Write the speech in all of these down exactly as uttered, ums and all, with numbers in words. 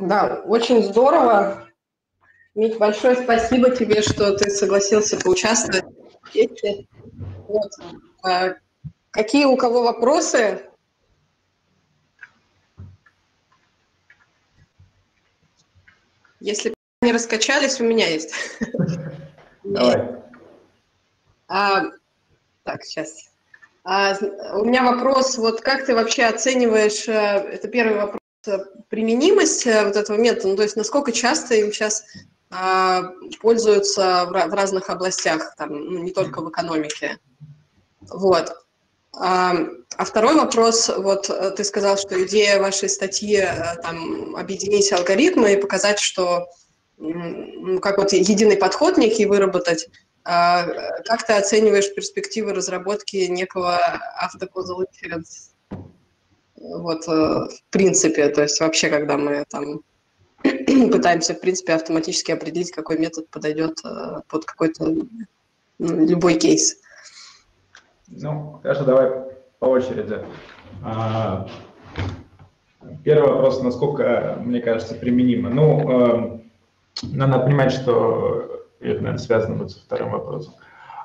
Да, очень здорово. Мить, большое спасибо тебе, что ты согласился поучаствовать в встрече. Вот. А какие у кого вопросы? Если не раскачались, у меня есть. Давай. А, так, сейчас. А, у меня вопрос, вот как ты вообще оцениваешь, это первый вопрос, применимость вот этого метода, ну, то есть насколько часто им сейчас а, пользуются в, в разных областях, там, ну, не только в экономике. Вот. А, а второй вопрос, вот ты сказал, что идея вашей статьи там объединить алгоритмы и показать, что ну, как вот единый подход некий выработать. А как ты оцениваешь перспективы разработки некого автоcausal inference? Вот, в принципе, то есть вообще, когда мы там пытаемся, в принципе, автоматически определить, какой метод подойдет под какой-то ну, любой кейс. Ну, хорошо, давай по очереди. Первый вопрос, насколько, мне кажется, применимо. Ну, надо понимать, что это, наверное, связано будет со вторым вопросом,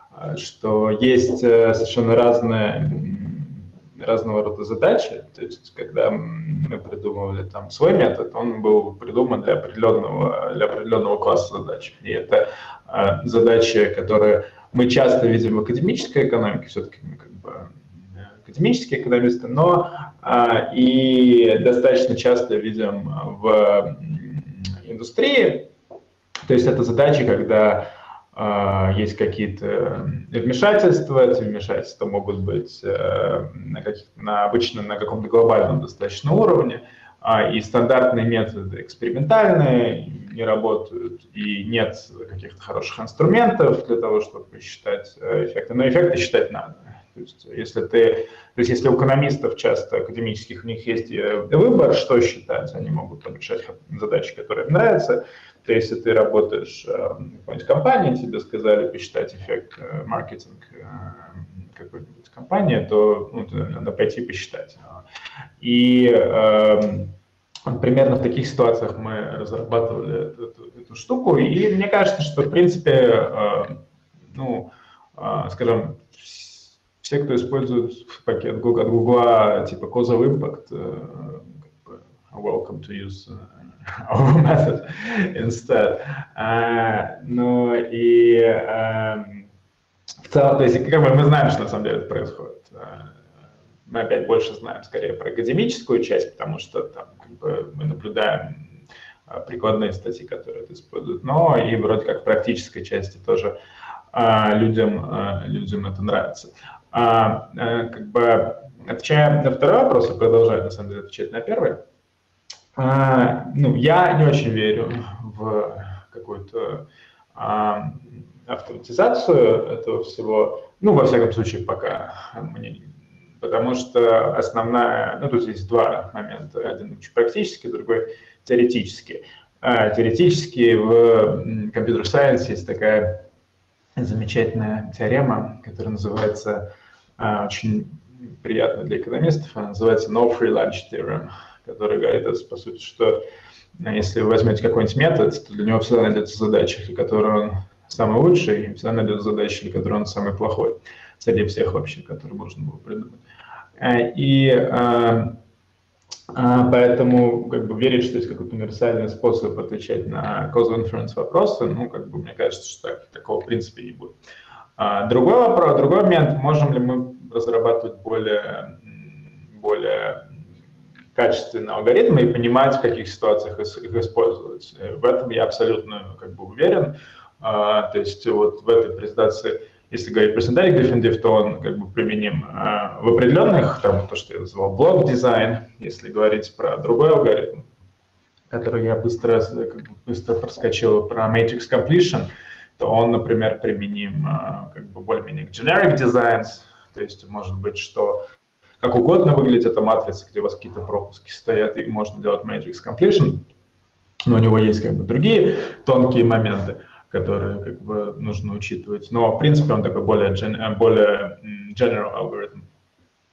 что есть совершенно разные, разного рода задачи. То есть, когда мы придумывали там свой метод, он был придуман для определенного, для определенного класса задач. И это задачи, которые мы часто видим в академической экономике, все-таки мы как бы академические экономисты, но а, и достаточно часто видим в индустрии. То есть это задачи, когда а, есть какие-то вмешательства, эти вмешательства могут быть а, на, на, обычно на каком-то глобальном достаточно уровне, а, и стандартные методы экспериментальные не работают, и нет каких-то хороших инструментов для того, чтобы посчитать эффекты, но эффекты считать надо. То есть, если ты, то есть если у экономистов часто академических у них есть выбор, что считать, они могут решать задачи, которые им нравятся. То есть, если ты работаешь в какой-нибудь компании, тебе сказали посчитать эффект маркетинг какой-нибудь компании, то ну, надо пойти посчитать. И э, примерно в таких ситуациях мы разрабатывали эту, эту, эту штуку. И мне кажется, что в принципе, э, ну, э, скажем, все, кто использует пакет от Google, типа causal impact, uh, welcome to use our method instead. Uh, ну и uh, в целом, то есть как бы мы знаем, что на самом деле это происходит. Uh, мы опять больше знаем скорее про академическую часть, потому что там как бы мы наблюдаем uh, прикладные статьи, которые это используют, но и вроде как в практической части тоже uh, людям, uh, людям это нравится. А, как бы, отвечая на второй вопрос, и продолжаю, на самом деле, отвечать на первый, а, ну, я не очень верю в какую-то а, автоматизацию этого всего, ну, во всяком случае, пока мне, потому что основная, ну, тут есть два момента, один очень практический, другой теоретический. А, теоретически в компьютер-сайенсе есть такая замечательная теорема, которая называется, uh, очень приятно для экономистов, она называется No Free Lunch Theorem, которая говорит, по сути, что если вы возьмете какой-нибудь метод, то для него всегда найдется задача, для которой он самый лучший, и всегда найдется задача, для которой он самый плохой, среди всех вообще, которые можно было придумать. И uh, uh, поэтому как бы верить, что есть какой-то универсальный способ отвечать на causal inference вопросы, ну, как бы мне кажется, что так, такого в принципе не будет. Uh, другой вопрос, другой момент, можем ли мы разрабатывать более, более качественные алгоритмы и понимать, в каких ситуациях их использовать. В этом я абсолютно как бы уверен. Uh, то есть вот в этой презентации, если говорить про synthetic different, то он как бы применим uh, в определенных, там, то, что я называл блок-дизайн, если говорить про другой алгоритм, который я быстро, как бы быстро проскочил, про matrix completion, то он, например, применим uh, как бы более-менее к generic designs, то есть может быть, что как угодно выглядит эта матрица, где у вас какие-то пропуски стоят, и можно делать matrix completion, но у него есть как бы другие тонкие моменты, которые как бы нужно учитывать. Но в принципе он такой более, более general алгоритм.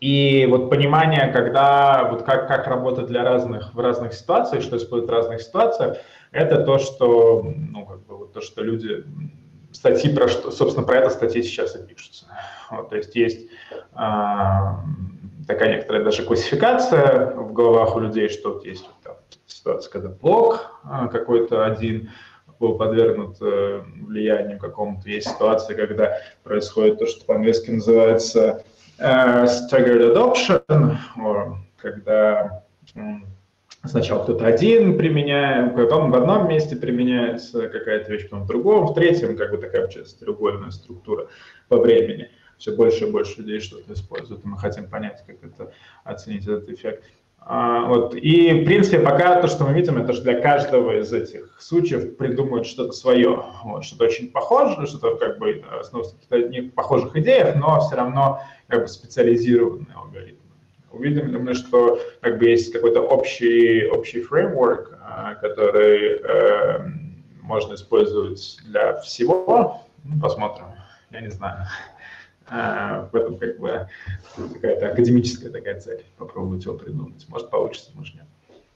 И вот понимание, когда, вот как, как работать для разных, в разных ситуациях, что используют в разных ситуациях, это то, что, ну, как бы, вот то, что люди, статьи про что, собственно, про это статьи сейчас и пишутся. Вот, то есть есть а, такая некоторая даже классификация в головах у людей, что вот есть вот, там, ситуация, когда блок а, какой-то один был подвергнут э, влиянию какому-то, есть ситуация, когда происходит то, что по-английски называется Uh, staggered adoption, or, когда um, сначала кто-то один применяет, потом в одном месте применяется какая-то вещь, потом в другом, в третьем, как бы такая получается треугольная структура по времени. Все больше и больше людей что-то используют, и мы хотим понять, как это оценить этот эффект. Uh, вот. И, в принципе, пока то, что мы видим, это же для каждого из этих случаев придумают что-то свое, вот, что-то очень похоже, что-то как бы основывается на каких-то похожих идеях, но все равно как бы специализированные алгоритмы. Увидим ли мы, что как бы есть какой-то общий, общий фреймворк, который э, можно использовать для всего? Ну, посмотрим, я не знаю. Э, в этом как бы какая-то академическая такая цель. Попробовать его придумать. Может получится, может нет.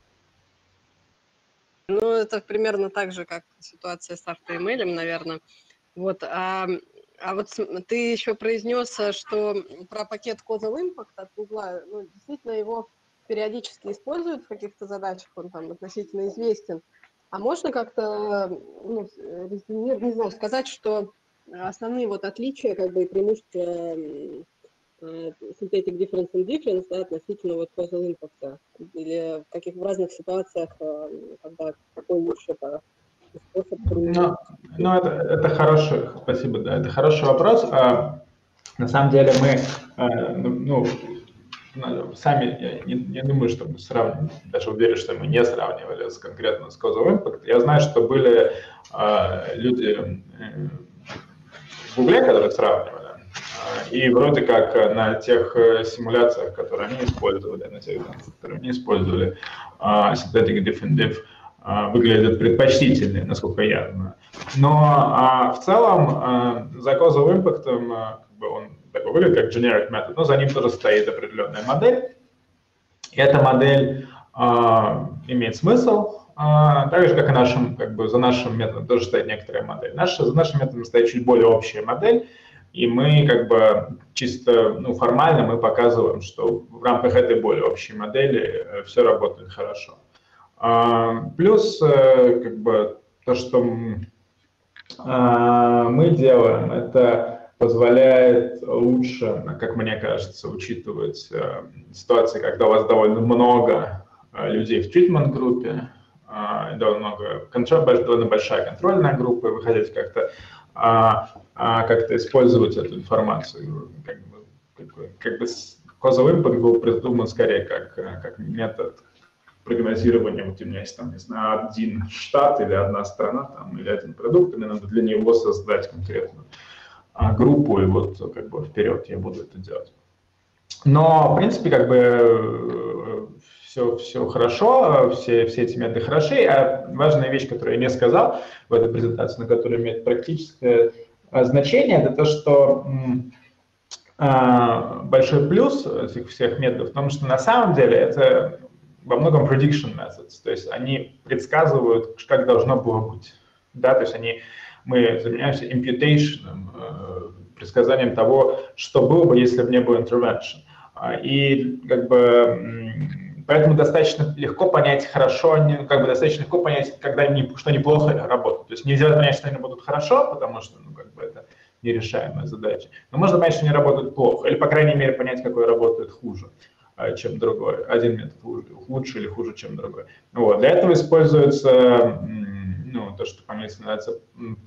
Ну, это примерно так же, как ситуация с автоэмейлем, наверное. Вот, а... А вот ты еще произнес, что про пакет Causal Impact от Google, ну, действительно его периодически используют в каких-то задачах, он там относительно известен. А можно как-то, ну, не знаю, сказать, что основные вот отличия, как бы, и преимущества Synthetic Difference and Difference, да, относительно вот Causal Impact, или в каких в разных ситуациях, когда какой лучше по Ну, ну это, это хороший, спасибо, да, это хороший вопрос. А, на самом деле мы, а, ну, сами, я не, не думаю, что мы сравнивали, даже уверен, что мы не сравнивали с конкретно с Causal Impact. Я знаю, что были а, люди в Гугле, которые сравнивали, и вроде как на тех симуляциях, которые они использовали, на тех данных, которые они использовали, а, Synthetic Different Diff, выглядят предпочтительнее, насколько я знаю. Но а, в целом а, за Causal Impact а, как бы он такой выглядит как generic method, но за ним тоже стоит определенная модель. И эта модель а, имеет смысл, а, так же, как и нашим, как бы за нашим методом тоже стоит некоторая модель. Наша, за нашим методом стоит чуть более общая модель, и мы как бы чисто ну, формально мы показываем, что в рамках этой более общей модели все работает хорошо. Плюс, как бы, то, что мы делаем, это позволяет лучше, как мне кажется, учитывать ситуации, когда у вас довольно много людей в тритмент-группе, довольно, много, довольно большая контрольная группа, и вы хотите как-то как-то использовать эту информацию. Как бы, как бы, как бы Causal Impact был придуман скорее как, как метод прогнозирования, вот у меня есть там, не знаю, один штат или одна страна, там, или один продукт, и мне надо для него создать конкретную а, группу, и вот как бы вперед я буду это делать. Но, в принципе, как бы все, все хорошо, все, все эти методы хороши, а важная вещь, которую я не сказал в этой презентации, на которой имеет практическое значение, это то, что а, большой плюс этих всех методов в том, что на самом деле это во многом prediction methods, то есть они предсказывают, как должно было быть, да, то есть они, мы занимаемся imputation, э, предсказанием того, что было бы, если бы не было intervention. И как бы поэтому достаточно легко понять хорошо, как бы достаточно легко понять, когда они, что они плохо работают. То есть нельзя понять, что они будут хорошо, потому что, ну, как бы это нерешаемая задача. Но можно понять, что они работают плохо, или, по крайней мере, понять, какой работает хуже, чем другой. Один метод лучше или хуже, чем другой. Вот. Для этого используется, ну, то, что по-английски называется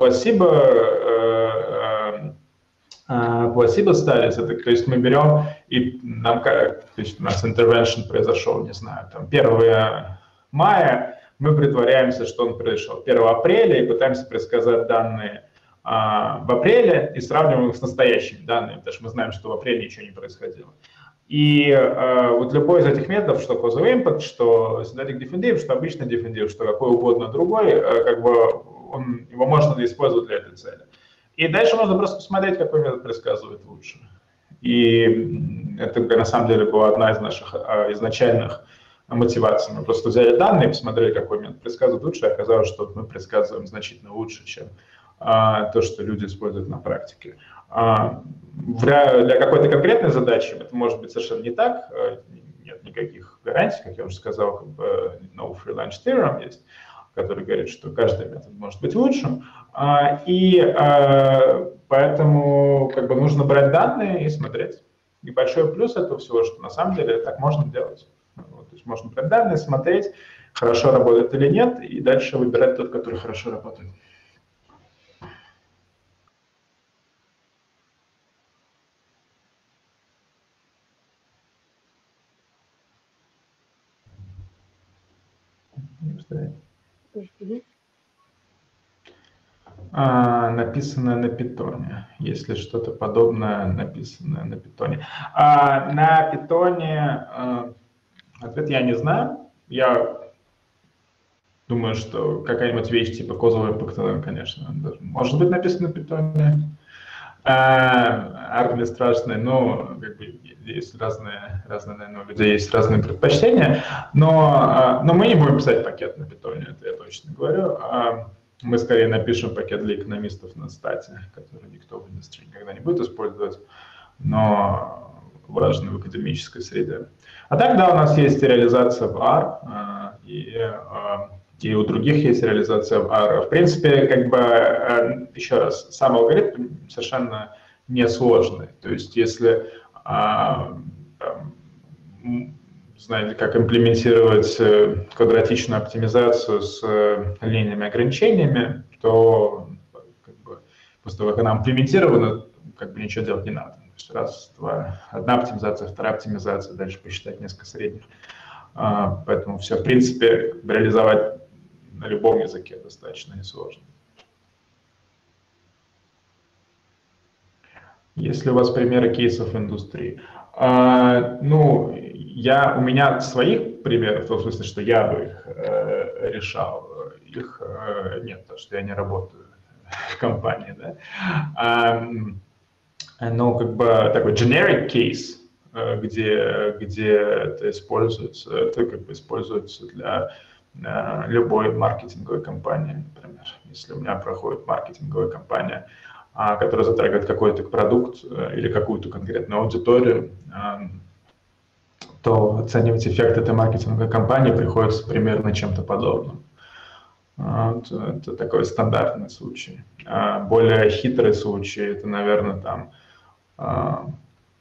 placebo, placebo studies. Это, то есть мы берем, и нам, то есть у нас intervention произошел, не знаю, там первого мая, мы притворяемся, что он произошел первого апреля, и пытаемся предсказать данные а, в апреле и сравниваем их с настоящими данными, потому что мы знаем, что в апреле ничего не происходило. И э, вот любой из этих методов, что Causal Impact, что Synthetic Different Diff, что обычный Different Diff, что какой угодно другой, э, как бы он, его можно использовать для этой цели. И дальше можно просто посмотреть, какой метод предсказывает лучше. И это на самом деле была одна из наших изначальных мотиваций. Мы просто взяли данные, посмотрели, какой метод предсказывает лучше, и оказалось, что мы предсказываем значительно лучше, чем то, что люди используют на практике. Для какой-то конкретной задачи это может быть совершенно не так, нет никаких гарантий, как я уже сказал, как бы no free lunch theorem есть, который говорит, что каждый метод может быть лучшим, и поэтому как бы нужно брать данные и смотреть. И большой плюс этого всего, что на самом деле так можно делать. Вот, то есть можно брать данные, смотреть, хорошо работает или нет, и дальше выбирать тот, который хорошо работает. А, написанное на питоне, если что-то подобное написанное на питоне. А, на питоне а, ответ я не знаю. Я думаю, что какая-нибудь вещь типа causal impact, конечно, может быть написана на питоне. Аргли страшный, но как бы есть разные, разные, наверное, у людей есть разные предпочтения, но, но мы не будем писать пакет на питоне, это я точно говорю. Мы скорее напишем пакет для экономистов на стате, который никто в индустрии никогда не будет использовать, но важный в академической среде. А тогда у нас есть реализация в ар, и, и у других есть реализация в ар. В принципе, как бы, еще раз, сам алгоритм совершенно несложный. То есть, если там, знаете, как имплементировать квадратичную оптимизацию с линейными ограничениями, то как бы, после того, как она имплементирована, как бы ничего делать не надо. То есть раз, два, одна оптимизация, вторая оптимизация, дальше посчитать несколько средних. Поэтому все, в принципе, реализовать на любом языке достаточно несложно. Есть ли у вас примеры кейсов индустрии? А, ну, я, у меня своих примеров, в том смысле, что я бы их э, решал, их э, нет, потому что я не работаю в компании, да. А, но как бы такой generic case, где, где это используется, это как бы используется для э, любой маркетинговой кампании, например. Если у меня проходит маркетинговая кампания, который затрагивает какой-то продукт или какую-то конкретную аудиторию, то оценивать эффект этой маркетинговой кампании приходится примерно чем-то подобным. Это такой стандартный случай. Более хитрый случай – это, наверное, там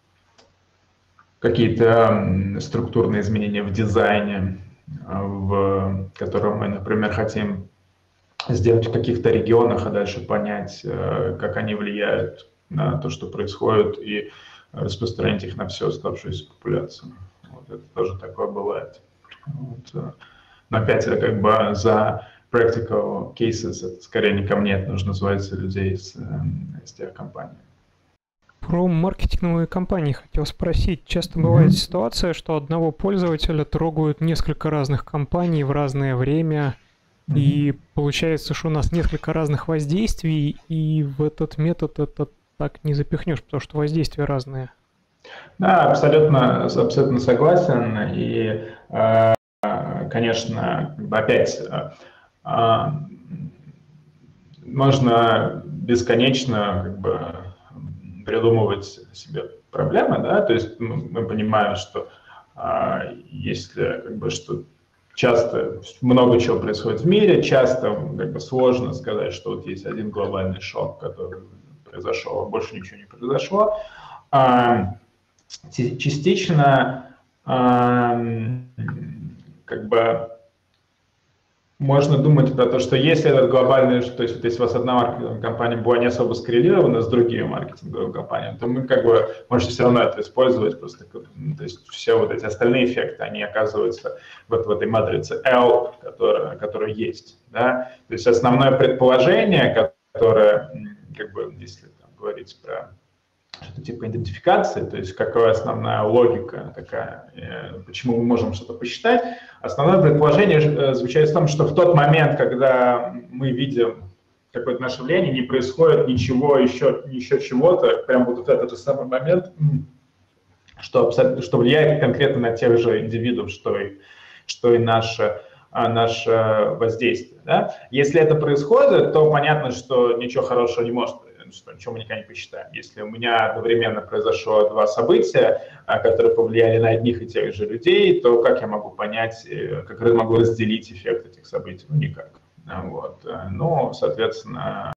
какие-то структурные изменения в дизайне, в котором мы, например, хотим сделать в каких-то регионах, а дальше понять, как они влияют на то, что происходит, и распространить их на всю оставшуюся популяцию. Вот это тоже такое бывает. Вот. Но опять это как бы за practical cases, это скорее не ко мне, это нужно звать людей из, из тех компаний. Про маркетинговые кампании хотел спросить. Часто бывает mm-hmm. ситуация, что одного пользователя трогают несколько разных компаний в разное время, mm-hmm. и получается, что у нас несколько разных воздействий, и в этот метод это так не запихнешь, потому что воздействия разные. Да, абсолютно, абсолютно согласен. И, конечно, опять можно бесконечно как бы придумывать себе проблемы, да, то есть мы понимаем, что если как бы что часто много чего происходит в мире, часто как бы сложно сказать, что вот есть один глобальный шок, который произошел, а больше ничего не произошло. Частично как бы можно думать про то, что если этот глобальный, то есть вот если у вас одна маркетинговая компания была не особо скоррелирована с другими маркетинговыми компаниями, то мы как бы можете все равно это использовать, просто, то есть все вот эти остальные эффекты, они оказываются вот в этой матрице L, которая, которая есть, да, то есть основное предположение, которое, как бы, если там, говорить про что-то типа идентификации, то есть какая основная логика такая, почему мы можем что-то посчитать. Основное предположение заключается в том, что в тот момент, когда мы видим какое-то наше влияние, не происходит ничего еще, еще чего-то, прям вот этот же самый момент, что, что влияет конкретно на тех же индивидуов, что и, что и наше, наше воздействие. Да? Если это происходит, то понятно, что ничего хорошего не может произойти, что ничего мы никогда не посчитаем. Если у меня одновременно произошло два события, которые повлияли на одних и тех же людей, то как я могу понять, как я могу разделить эффект этих событий? Ну, никак. Вот. Ну, соответственно,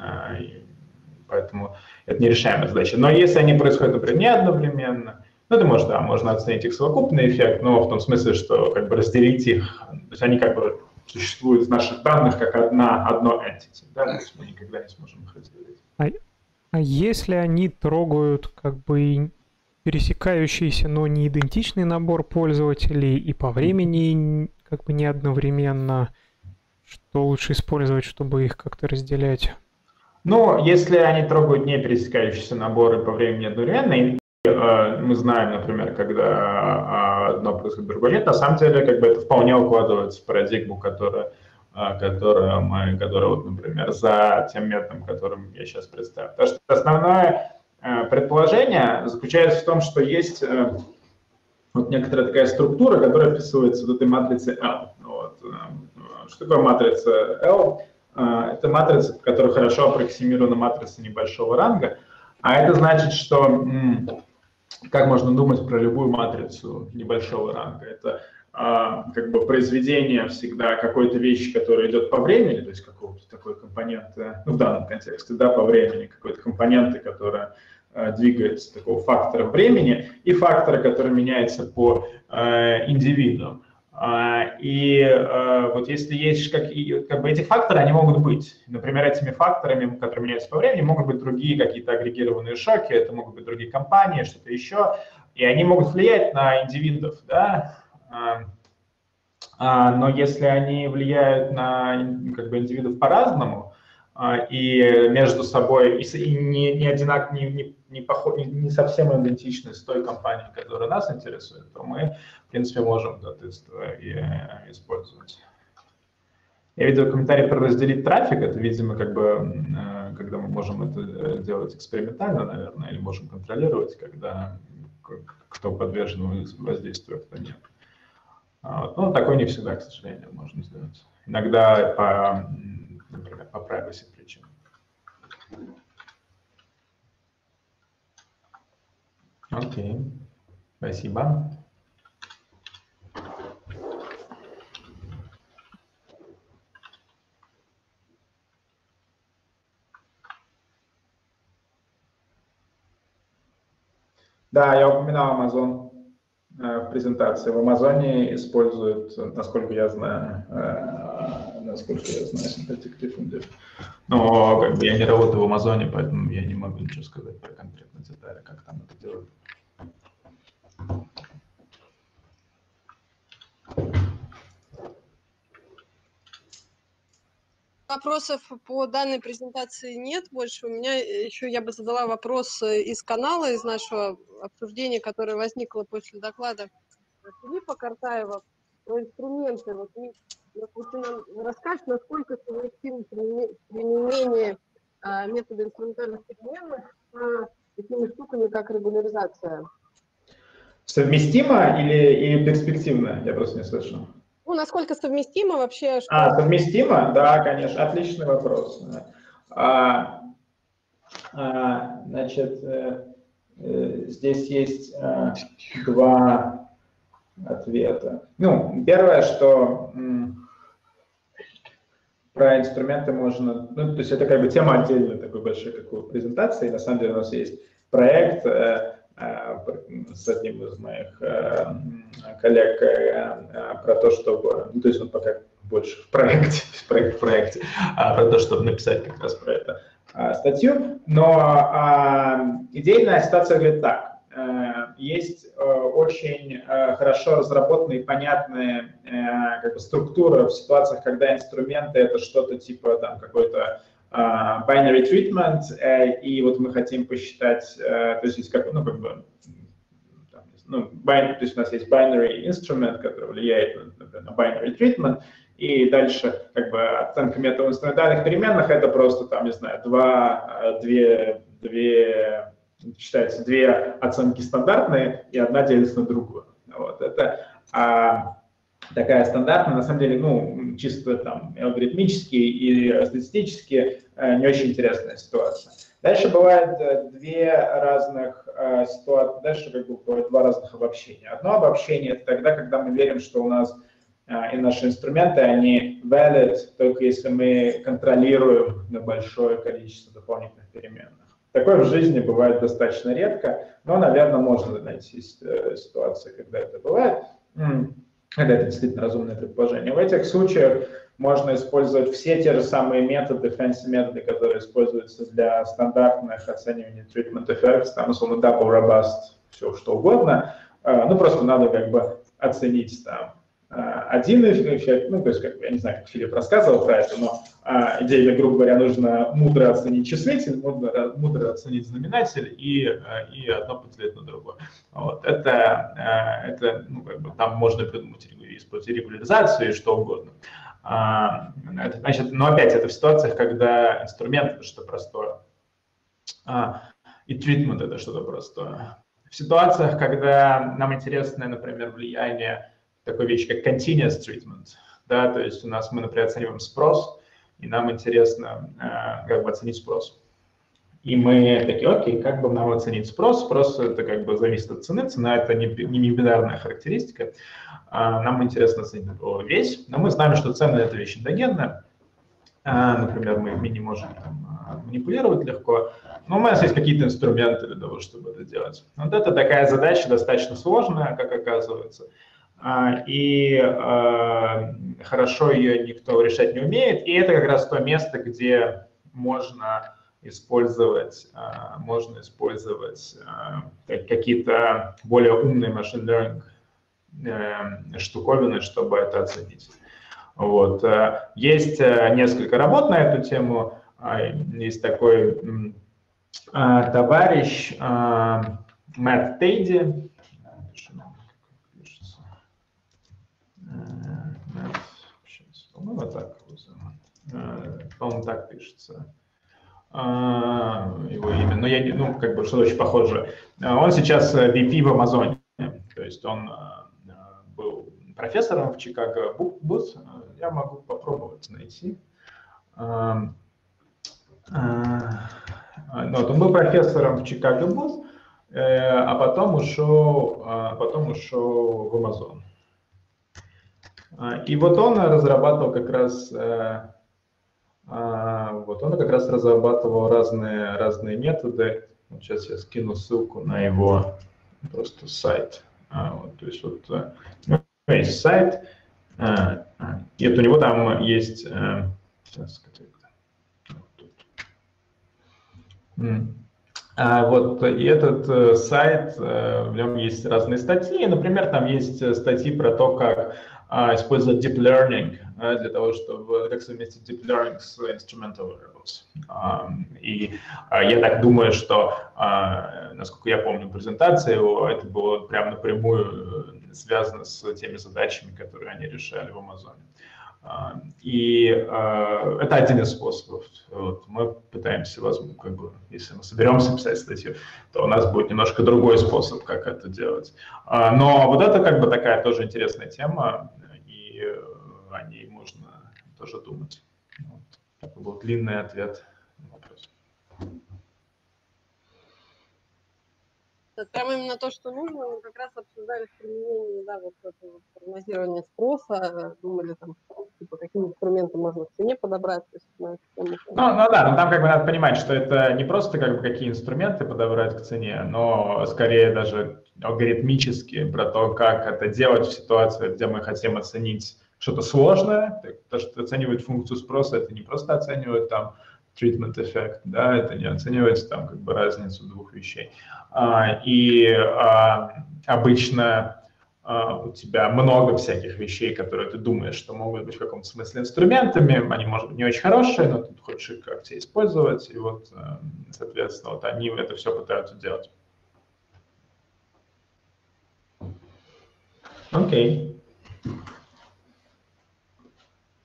поэтому это нерешаемая задача. Но если они происходят, например, не одновременно, ну, это можно, да, можно оценить их совокупный эффект, но в том смысле, что как бы разделить их, то есть они как бы существуют в наших данных как одна, одно entity, да, то есть мы никогда не сможем их разделить. А, а если они трогают как бы пересекающийся, но не идентичный набор пользователей и по времени как бы не одновременно, что лучше использовать, чтобы их как-то разделять? Ну, если они трогают не пересекающиеся наборы по времени одновременно, и э, мы знаем, например, когда одно происходит, другое нет, на самом деле как бы это вполне укладывается в парадигму, которая которая, мы, которая вот, например, за тем методом, которым я сейчас представил. Потому что основное э, предположение заключается в том, что есть э, вот некоторая такая структура, которая описывается вот этой матрицей L. Вот. Что такое матрица L? Э, это матрица, которая хорошо аппроксимирована матрица небольшого ранга, а это значит, что м, как можно думать про любую матрицу небольшого ранга? Это как бы произведение всегда какой-то вещи, которая идет по времени, то есть какого-то такой компонента, ну в данном контексте, да, по времени, какой-то компоненты, которая э, двигается, такого фактора времени, и фактора, который меняется по э, индивиду. А, и э, вот если есть как, как бы эти факторы, они могут быть, например, этими факторами, которые меняются по времени, могут быть другие какие-то агрегированные шоки, это могут быть другие компании, что-то еще, и они могут влиять на индивидов, да. Но если они влияют на как бы, индивидов по-разному и между собой и не, не, одинак, не, не, не, поход, не совсем идентичны с той компанией, которая нас интересует, то мы, в принципе, можем это использовать. Я видел комментарий про разделить трафик. Это, видимо, как бы, когда мы можем это делать экспериментально, наверное, или можем контролировать, когда кто подвержен воздействию, кто нет. Ну, такое не всегда, к сожалению, можно сделать. Иногда по, например, по privacy причинам. Окей, спасибо. Да, я упоминал Amazon в презентации. В Амазоне используют, насколько я знаю, насколько я знаю, Synthetic Diffusion. Но как бы я не работаю в Амазоне, поэтому я не могу ничего сказать про конкретные детали, как там это делают. Вопросов по данной презентации нет больше. У меня еще я бы задала вопрос из канала, из нашего обсуждения, которое возникло после доклада Филиппа Картаева про инструменты. Вот, вот ты нам расскажешь, насколько совместимо применение а, метода инструментальных переменных с такими штуками, как регуляризация? Совместимо или, или перспективно? Я просто не слышал. Ну, насколько совместимо вообще? Что... А, совместимо? Да, конечно, отличный вопрос. А, а, значит, э, э, здесь есть э, два ответа. Ну, первое, что м, про инструменты можно, ну, то есть это как бы тема отдельной такой большой какой презентации. На самом деле у нас есть проект э, с одним из моих коллег про то, чтобы, ну, то есть он пока больше в проекте, проект в проекте, про то, чтобы написать как раз про это статью. Но идейная ситуация говорит так. Есть очень хорошо разработанные и понятные как бы, структуры в ситуациях, когда инструменты — это что-то типа там какой-то Uh, binary treatment, uh, и вот мы хотим посчитать, uh, то есть есть как, ну, как бы, ну, binary, то есть у нас есть binary instrument, который влияет, например, на binary treatment, и дальше как бы оценка методом инструментальных переменных это просто там, не знаю, два, две, две, считается, две оценки стандартные, и одна делится на другую. Вот это а, такая стандартная, на самом деле, ну, чисто там алгоритмически и статистически не очень интересная ситуация. Дальше бывает две разных э, ситуации, дальше как бы бывает два разных обобщения. Одно обобщение – это тогда, когда мы верим, что у нас э, и наши инструменты, они valid, только если мы контролируем на большое количество дополнительных переменных. Такое в жизни бывает достаточно редко, но, наверное, можно найти ситуации, когда это бывает, когда это действительно разумное предположение. В этих случаях можно использовать все те же самые методы, fancy методы, которые используются для стандартных оцениваний treatment effects, там, условно, double robust, все что угодно. Ну, просто надо как бы оценить там один эффект, ну, то есть, как бы, я не знаю, как Филипп рассказывал про это, но идея, грубо говоря, нужно мудро оценить числитель, мудро, мудро оценить знаменатель, и, и одно подтвердит на другое. Вот. Это, это ну, как бы, там можно придумать, использовать регуляризацию и что угодно. Это, значит, но опять это в ситуациях, когда инструмент это что-то простое, и treatment это что-то простое. В ситуациях, когда нам интересно, например, влияние такой вещи, как continuous treatment, да, то есть у нас мы, например, оцениваем спрос, и нам интересно э, как бы оценить спрос. И мы такие, окей, как бы нам оценить спрос? Спрос это как бы зависит от цены, цена это не, не бинарная характеристика. А нам интересно оценить весь, но мы знаем, что цены это вещь эндогенная. А, например, мы ими не можем там, манипулировать легко, но у нас есть какие-то инструменты для того, чтобы это делать. Вот это такая задача достаточно сложная, как оказывается. И э, хорошо ее никто решать не умеет, и это как раз то место, где можно использовать, э, можно использовать э, какие-то более умные машин learning э, штуковины, чтобы это оценить. Вот. Есть несколько работ на эту тему. Есть такой э, товарищ э, Мэтт Тейди. По-моему, так по-моему, так пишется его имя, но я, ну, как бы, что очень похоже. Он сейчас ви пи в Амазоне, то есть он был профессором в Чикаго Бус, я могу попробовать найти. Вот, он был профессором в Чикаго Бус, а потом ушел, а потом ушел в Амазон. И вот он разрабатывал как раз, вот он как раз разрабатывал разные, разные методы. Вот сейчас я скину ссылку на его просто сайт. Вот, то есть вот есть сайт, и вот у него там есть, сейчас, вот, и этот сайт, в нем есть разные статьи. Например, там есть статьи про то, как использовать deep learning для того, чтобы как совместить deep learning с instrumental variables. И я так думаю, что, насколько я помню презентацию его, это было прям напрямую связано с теми задачами, которые они решали в Амазоне. И это один из способов. Вот, мы пытаемся, возможно, как бы, если мы соберемся писать статью, то у нас будет немножко другой способ, как это делать. Но вот это как бы такая тоже интересная тема, и о ней можно тоже думать. Вот. Это был длинный ответ на вопрос. Прямо именно то, что нужно, мы как раз обсуждали в применении, да, вот этого прогнозирования спроса, думали, там, типа, какие инструменты можно к цене подобрать. То есть, на эту тему. Ну, ну да, но там как бы надо понимать, что это не просто как бы какие инструменты подобрать к цене, но скорее даже алгоритмически про то, как это делать в ситуации, где мы хотим оценить что-то сложное. То, что оценивает функцию спроса, это не просто оценивает там treatment эффект, да, это не оценивается там как бы разницу двух вещей. А, и а, обычно а, у тебя много всяких вещей, которые ты думаешь, что могут быть в каком-то смысле инструментами, они, может быть, не очень хорошие, но ты хочешь их как-то использовать, и вот, соответственно, вот они это все пытаются делать. Окей.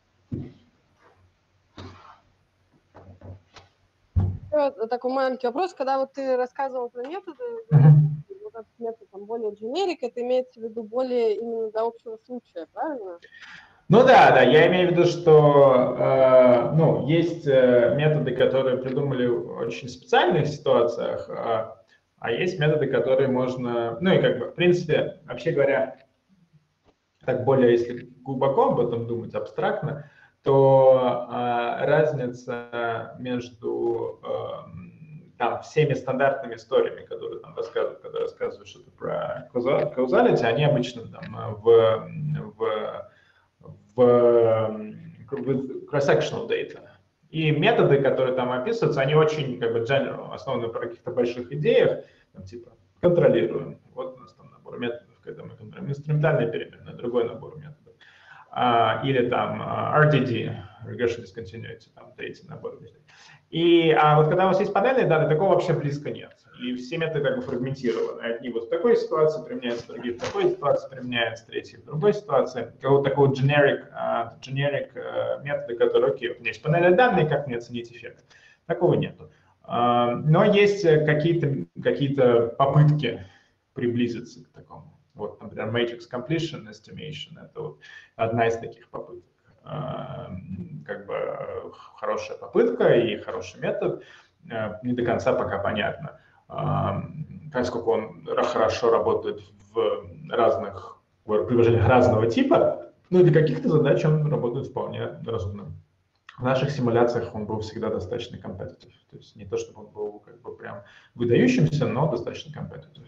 еще такой маленький вопрос. Когда вот ты рассказывал про методы, Uh-huh. вот этот метод там более generic, это имеется в виду более именно для общего случая, правильно? Ну да, да, я имею в виду, что э, ну, есть э, методы, которые придумали в очень специальных ситуациях, а, а есть методы, которые можно, ну и как бы, в принципе, вообще говоря, так более, если глубоко об этом думать, абстрактно, то э, разница между э, там, всеми стандартными историями, которые там рассказывают, когда рассказывают что-то про causality, они обычно там в, в в cross-sectional data. И методы, которые там описываются, они очень как бы general, основаны на каких-то больших идеях, там, типа контролируем. Вот у нас там набор методов, когда мы контролируем инструментальные переменные, другой набор методов. А, или там ар ди ди, Regression Discontinuity, там третий набор методов. И а вот когда у вас есть панельные данные, такого вообще близко нет. И все методы как бы фрагментированы. Одни вот в такой ситуации применяются, другие в такой ситуации применяются, третьи в другой ситуации. Вот такой вот generic, uh, generic uh, методы, которые, окей, вот у меня есть панельные данные, как мне оценить эффект? Такого нету. Uh, но есть какие-то какие-то попытки приблизиться к такому. Вот, например, Matrix Completion Estimation — это вот одна из таких попыток. Uh, как бы хорошая попытка и хороший метод. Uh, не до конца пока понятно, насколько он хорошо работает в разных приложениях разного типа, но для каких-то задач он работает вполне разумно. В наших симуляциях он был всегда достаточно competitive. То есть не то, чтобы он был как бы прям выдающимся, но достаточно competitive.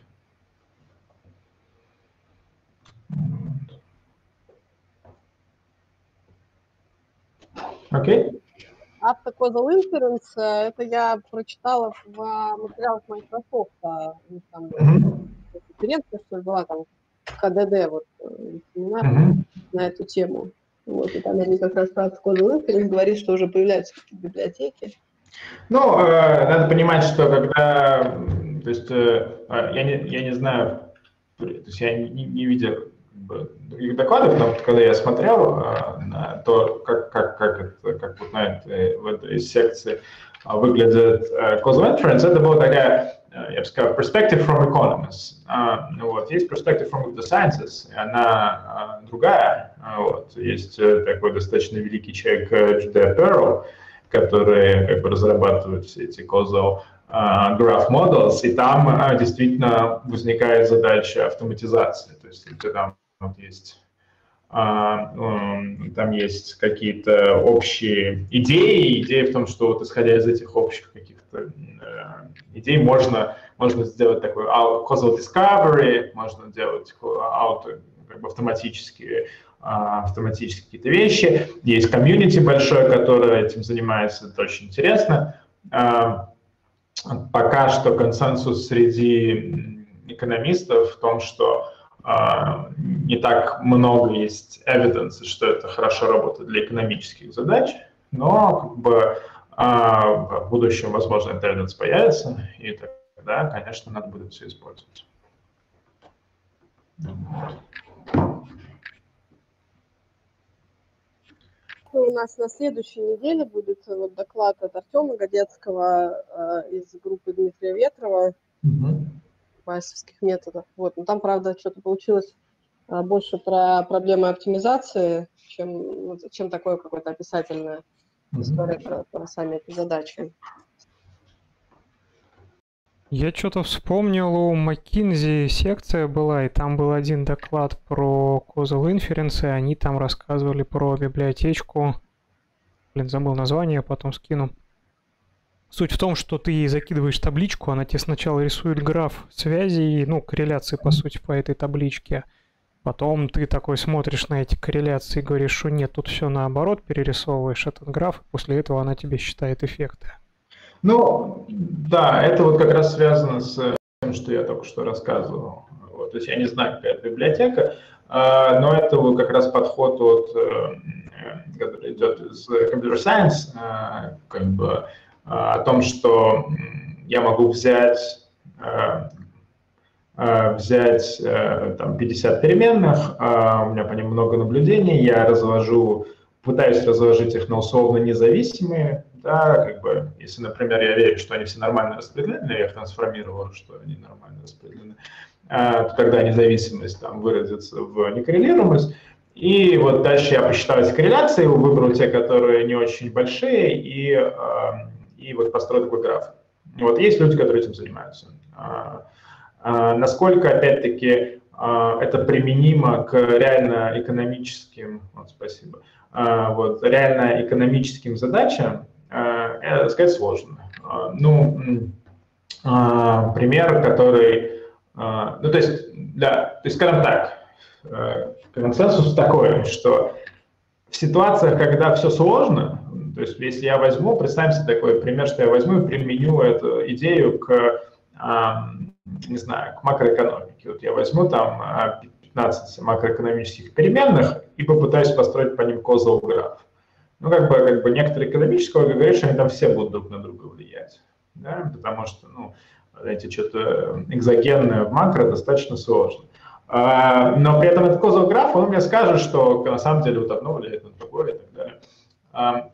Окей? Okay. Auto-causal inference, это я прочитала в материалах Microsoft, там конференция, что ли, была там в ха дэ дэ, вот, семинар uh-huh. на эту тему. Вот, и там они как раз про auto-causal inference говорят, что уже появляются какие-то библиотеки. Ну, э, надо понимать, что когда, то есть, э, я, не, я не знаю, то есть я не, не видел других докладов, но когда я смотрел э, на то, как, как, как, это, как вот на этой, в этой секции э, выглядит э, causal inference, это была такая, э, я бы сказал, perspective from economists. Э, ну, вот, есть perspective from the sciences, и она э, другая. Э, вот, есть э, такой достаточно великий человек Джудея Перл, который как бы разрабатывает все эти causal uh, graph models, и там uh, действительно возникает задача автоматизации. То есть если там вот есть, uh, um, там есть какие-то общие идеи, идея в том, что вот исходя из этих общих каких-то uh, идей можно, можно сделать такой causal discovery, можно делать auto, как бы автоматические автоматически какие-то вещи. Есть комьюнити большое, которое этим занимается, это очень интересно. Пока что консенсус среди экономистов в том, что не так много есть evidence, что это хорошо работает для экономических задач, но как бы в будущем, возможно, этот evidence появится, и тогда, конечно, надо будет все использовать. У нас на следующей неделе будет вот доклад от Артема Годецкого э, из группы Дмитрия Ветрова mm-hmm. байесовских методов. Вот. Но там, правда, что-то получилось э, больше про проблемы оптимизации, чем, чем такое какое-то описательное mm-hmm. история про, про сами эти задачи. Я что-то вспомнил, у McKinsey секция была, и там был один доклад про causal inference, и они там рассказывали про библиотечку. Блин, забыл название, потом скину. Суть в том, что ты ей закидываешь табличку, она тебе сначала рисует граф связей, ну, корреляции, по сути, по этой табличке. Потом ты такой смотришь на эти корреляции и говоришь, что нет, тут все наоборот, перерисовываешь этот граф, и после этого она тебе считает эффекты. Ну, да, это вот как раз связано с тем, что я только что рассказывал. Вот, то есть я не знаю, какая это библиотека, но это вот как раз подход, от, который идет из computer science, как бы, о том, что я могу взять, взять там, пятьдесят переменных, у меня по ним много наблюдений, я разложу, пытаюсь разложить их на условно независимые да, как бы, если, например, я верю, что они все нормально распределены, я их трансформировал, что они нормально распределены, то тогда независимость там выразится в некоррелируемость. И вот дальше я посчитал эти корреляции, выбрал те, которые не очень большие, и, и вот построил такой граф. Вот есть люди, которые этим занимаются. Насколько, опять-таки, это применимо к реально экономическим, вот, спасибо, вот, реально экономическим задачам, сказать сложно. Ну, пример, который, ну, то есть, да, то есть, скажем так, консенсус такой, что в ситуациях, когда все сложно, то есть если я возьму, представим себе такой пример, что я возьму и применю эту идею к, не знаю, к макроэкономике. Вот я возьму там пятнадцать макроэкономических переменных и попытаюсь построить по ним causal граф. Ну, как бы, как бы некоторые экономические логика говорят, что они там все будут друг на друга влиять, да? Потому что, ну, знаете, что-то экзогенное в макро достаточно сложно. Но при этом этот causal граф, он мне скажет, что на самом деле вот одно влияет на другое и так далее.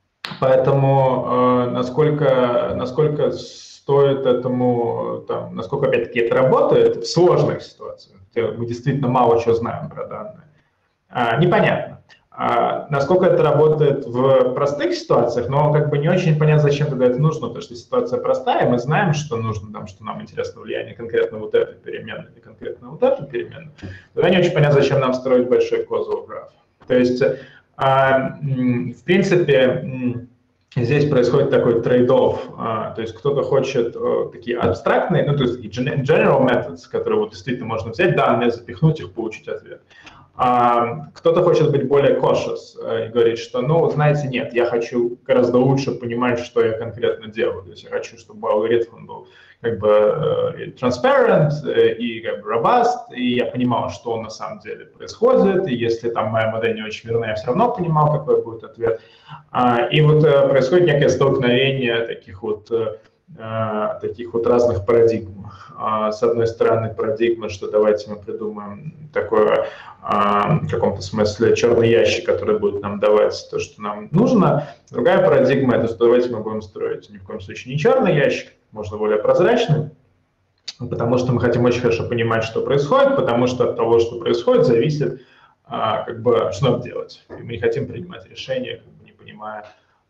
Поэтому насколько, насколько стоит этому, там, насколько опять-таки это работает в сложных ситуациях, где мы действительно мало чего знаем про данные, непонятно. А насколько это работает в простых ситуациях, но как бы не очень понятно, зачем тогда это нужно, потому что ситуация простая, мы знаем, что нужно, там, что нам интересно влияние конкретно вот этой переменной или конкретно вот этой переменной, тогда не очень понятно, зачем нам строить большой causal граф. То есть, а, в принципе, здесь происходит такой трейд-офф, то есть кто-то хочет такие абстрактные, ну то есть general methods, которые вот действительно можно взять данные, запихнуть их, получить ответ. А кто-то хочет быть более cautious и говорит, что, ну, знаете, нет, я хочу гораздо лучше понимать, что я конкретно делаю. То есть я хочу, чтобы алгоритм был как бы transparent и как бы robust, и я понимал, что на самом деле происходит, и если там моя модель не очень верна, я все равно понимал, какой будет ответ. И вот происходит некое столкновение таких вот таких вот разных парадигм. С одной стороны, парадигма, что давайте мы придумаем такое, в каком-то смысле, черный ящик, который будет нам давать то, что нам нужно. Другая парадигма – это что давайте мы будем строить ни в коем случае не черный ящик, можно более прозрачный, потому что мы хотим очень хорошо понимать, что происходит, потому что от того, что происходит, зависит, как бы, что нам делать. И мы не хотим принимать решения, как бы, не понимая,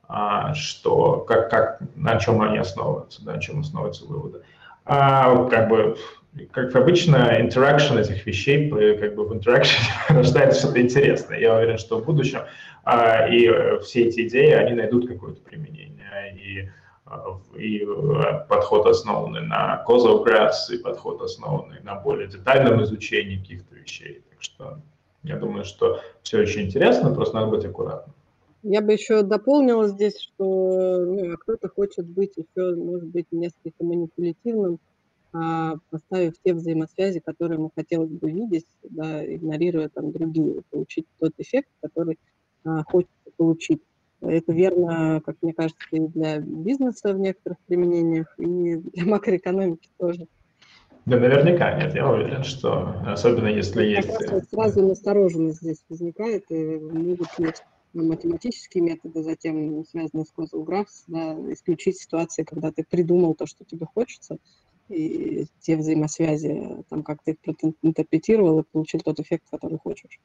что, как, как, на чем они основываются, да, на чем основываются выводы. А, как бы, как обычно, интеракшн этих вещей, как бы в интеракшне рождается что-то интересное. Я уверен, что в будущем а, и все эти идеи, они найдут какое-то применение. И, и подход, основанный на causal graphs, и подход, основанный на более детальном изучении каких-то вещей. Так что я думаю, что все очень интересно, просто надо быть аккуратным. Я бы еще дополнила здесь, что ну, кто-то хочет быть еще, может быть, несколько манипулятивным, а, поставив те взаимосвязи, которые ему хотелось бы видеть, да, игнорируя там другие, получить тот эффект, который а, хочется получить. Это верно, как мне кажется, и для бизнеса в некоторых применениях, и для макроэкономики тоже. Да, наверняка нет, я уверен, что особенно если есть... Сразу настороженность здесь возникает, и могут быть математические методы, затем связанные с causal graphs, да, исключить ситуации, когда ты придумал то, что тебе хочется, и те взаимосвязи, там, как ты их интерпретировал и получил тот эффект, который хочешь.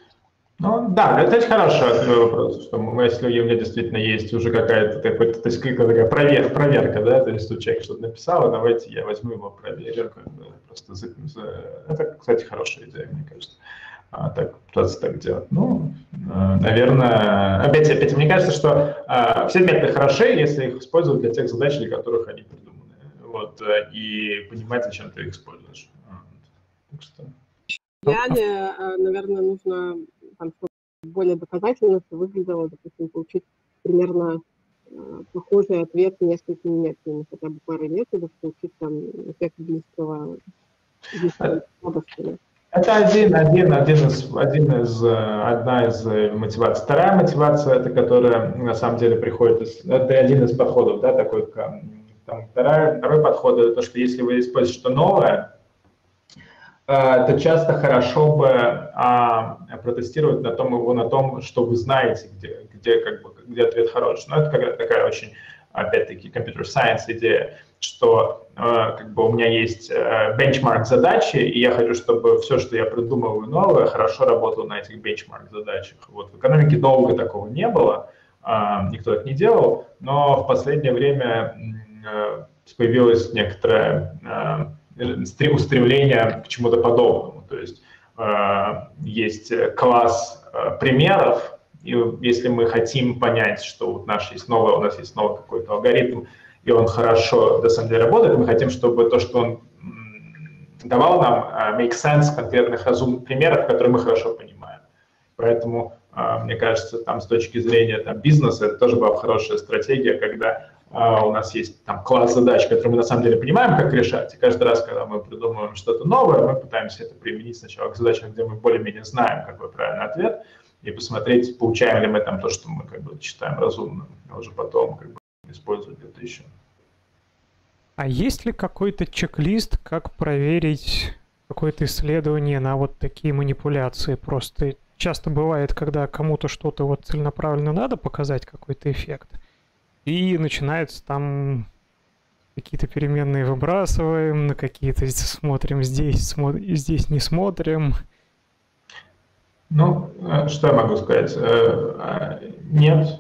Ну да, это очень хороший вопрос, что мы, если у меня действительно есть уже какая-то такая, то есть, такая проверка, проверка, да, то есть тут человек что-то написал, давайте я возьму его проверю, как бы, просто за, за... Это, кстати, хорошая идея, мне кажется. А, так, пытаться так делать. Ну, наверное, опять, опять мне кажется, что а, все методы хороши, если их использовать для тех задач, для которых они придуманы. Вот, и понимать, зачем ты их используешь. Так что... В идеале, наверное, нужно, там, чтобы более доказательно выглядело, допустим, получить примерно похожий ответ несколькими методами, хотя бы парой методов, получить там эффект близкого, близкого области. Это один, один, один из, один из, одна из мотиваций. Вторая мотивация, это которая на самом деле приходит, из, это один из подходов, да, такой, там, вторая, второй подход, это то, что если вы используете что-то новое, то часто хорошо бы а, протестировать на том, его на том, что вы знаете, где, где, как бы, где ответ хороший. Но это как такая очень, опять-таки, computer science идея, что э, как бы у меня есть э, бенчмарк задачи, и я хочу, чтобы все, что я придумываю новое, хорошо работало на этих бенчмарк задачах. Вот. В экономике долго такого не было, э, никто так не делал, но в последнее время э, появилось некоторое э, устремление к чему-то подобному. То есть э, есть класс э, примеров, и если мы хотим понять, что вот наш есть новый, у нас есть новый какой-то алгоритм, и он хорошо, на самом деле, работает, мы хотим, чтобы то, что он давал нам, make sense конкретных разумных примеров, которые мы хорошо понимаем. Поэтому, мне кажется, там с точки зрения там, бизнеса, это тоже была хорошая стратегия, когда у нас есть там класс задач, которые мы на самом деле понимаем, как решать, и каждый раз, когда мы придумываем что-то новое, мы пытаемся это применить сначала к задачам, где мы более-менее знаем, какой правильный ответ, и посмотреть, получаем ли мы там то, что мы как бы считаем разумным, а уже потом как бы использовать где-то еще. А есть ли какой-то чек-лист, как проверить какое-то исследование на вот такие манипуляции? Просто часто бывает, когда кому-то что-то вот целенаправленно надо показать, какой-то эффект, и начинается там какие-то переменные выбрасываем, на какие-то смотрим здесь, смотрим, здесь не смотрим. Ну, что я могу сказать? Нет.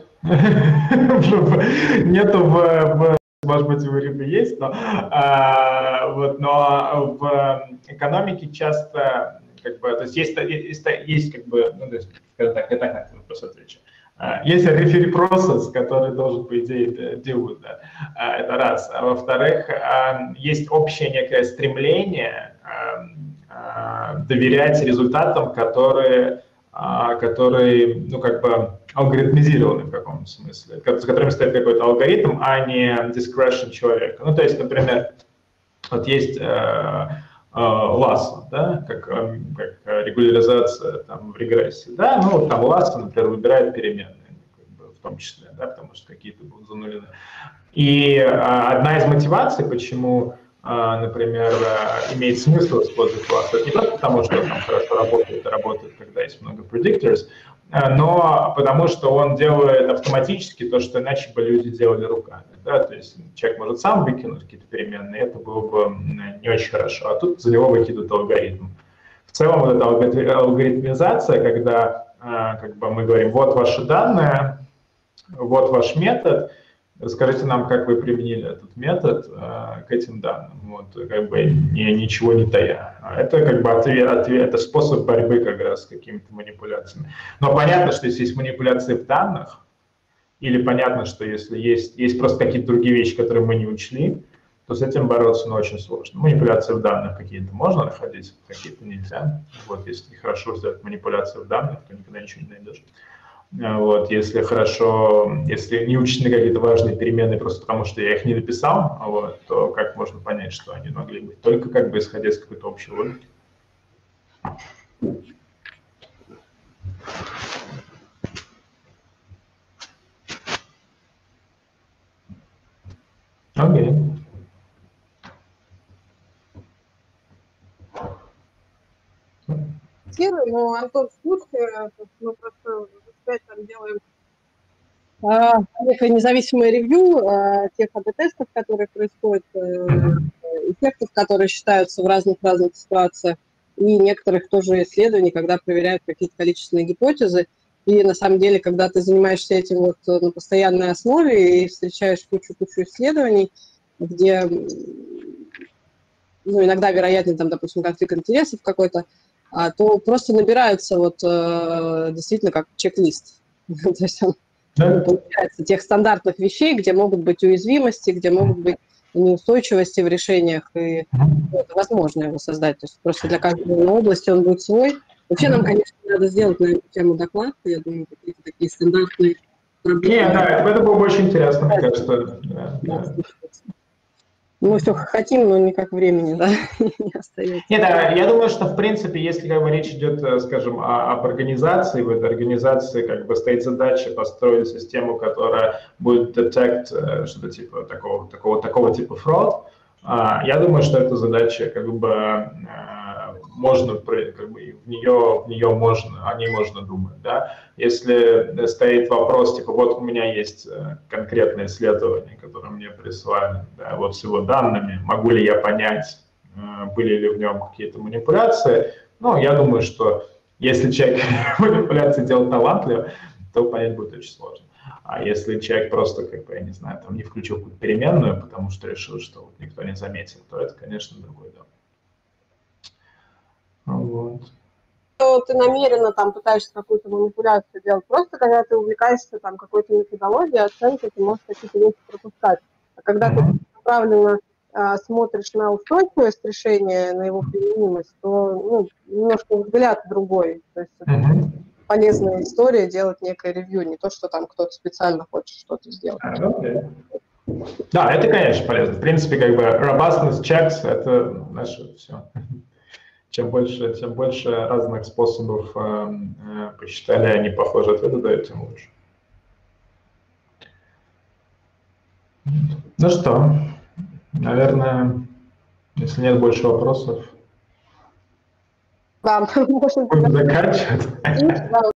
Нету в... Может быть, у рыбы есть, но, а, вот, но в экономике часто, как бы, то есть есть, есть, есть как бы, ну, то есть, скажем так, я так на этот вопрос отвечу. А, есть referee process, который должен, по идее, делать, да. А, это раз. А во-вторых, а, есть общее некое стремление а, а, доверять результатам, которые, а, которые, ну, как бы, алгоритмизированы в каком-то смысле, за которыми стоит какой-то алгоритм, а не discretion человека. Ну, то есть, например, вот есть э, э, лассо, да, как, э, как регуляризация там, в регрессии, да, ну, вот там лассо, например, выбирает переменные, как бы, в том числе, да, потому что какие-то будут занулены. И э, одна из мотиваций, почему, э, например, э, имеет смысл использовать лассо, это не просто потому, что он там хорошо работает, и работает, когда есть много predictors, но потому что он делает автоматически то, что иначе бы люди делали руками. Да? То есть человек может сам выкинуть какие-то переменные, это было бы не очень хорошо, а тут за него выкидывают алгоритм. В целом вот эта алгоритмизация, когда как бы мы говорим, вот ваши данные, вот ваш метод, расскажите нам, как вы применили этот метод э, к этим данным, вот, как бы не, ничего не тая. Это как бы ответ, ответ, это способ борьбы как раз с какими-то манипуляциями. Но понятно, что если есть манипуляции в данных, или понятно, что если есть, есть просто какие-то другие вещи, которые мы не учли, то с этим бороться, ну, очень сложно. Манипуляции в данных какие-то можно находить, какие-то нельзя. Вот, если хорошо сделать манипуляции в данных, то никогда ничего не найдешь. Вот, если хорошо, если не учтены какие-то важные переменные просто потому, что я их не написал, вот, то как можно понять, что они могли быть? Только как бы исходя из какой-то общей логики. Окей. Ну, Антон, в курсе, мы просто там делаем а, некое независимое ревью а, тех эй би-тестов, которые происходят, а, эффектов, которые считаются в разных-разных ситуациях, и некоторых тоже исследований, когда проверяют какие-то количественные гипотезы. И на самом деле, когда ты занимаешься этим вот на постоянной основе и встречаешь кучу-кучу исследований, где, ну, иногда вероятен, там, допустим, конфликт интересов какой-то, а, то просто набирается вот э, действительно как чек-лист. То есть он получается тех стандартных вещей, где могут быть уязвимости, где могут быть неустойчивости в решениях, и это возможно его создать. То есть просто для каждой области он будет свой. Вообще нам, конечно, надо сделать на эту тему доклад, я думаю, какие-то такие стандартные проблемы. Нет, да, это было бы очень интересно, мне кажется. Да, да. Мы все хотим, но никак времени, да, не остается. Нет, да, я думаю, что в принципе, если как бы речь идет, скажем, о, об организации, в этой организации как бы стоит задача построить систему, которая будет детect что-то типа такого, такого, такого типа fraud. Я думаю, что эта задача как бы можно, как бы, в нее, в нее можно, о ней можно думать, да. Если стоит вопрос, типа, вот у меня есть конкретное исследование, которое мне прислали, да, вот с его данными, могу ли я понять, были ли в нем какие-то манипуляции, ну, я думаю, что если человек манипуляции делает талантливо, то понять будет очень сложно. А если человек просто, как бы, я не знаю, там не включил какую-то переменную, потому что решил, что вот никто не заметил, то это, конечно, другое дело. Вот. Что ты намеренно там пытаешься какую-то манипуляцию делать, просто когда ты увлекаешься там какой-то методологией, оценкой, ты можешь какие-то вещи пропускать. А когда mm-hmm. ты направленно а, смотришь на устойчивость решения, на его применимость, то ну, немножко взгляд другой. То есть mm-hmm. это полезная история делать некое ревью, не то, что там кто-то специально хочет что-то сделать. Okay. Да, это, конечно, полезно. В принципе, как бы robustness checks — это наше все. Чем больше, чем больше разных способов э, э, посчитали, они похожие ответы дают, тем лучше. Ну что, наверное, если нет больше вопросов, да, будем заканчивать.